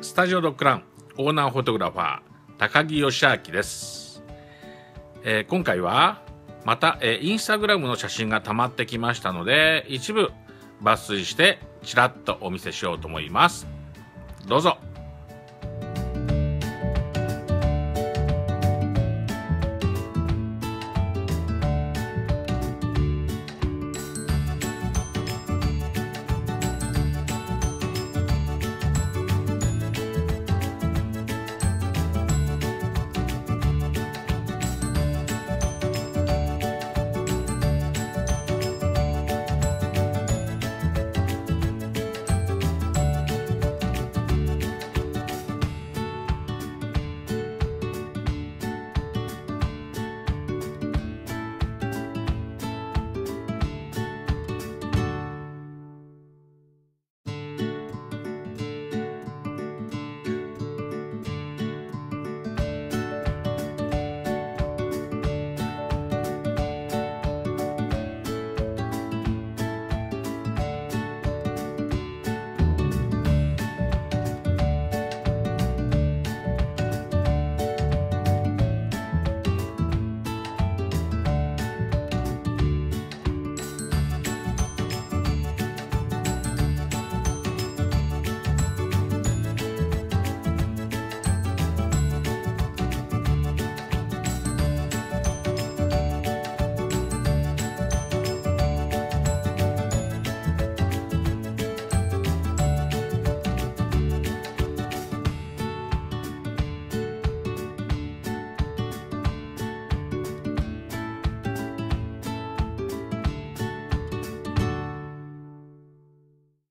スタジオドッグランオーナーフォトグラファー高木義明です。今回はまた、インスタグラムの写真が溜まってきましたので、一部抜粋してちらっとお見せしようと思います。どうぞ。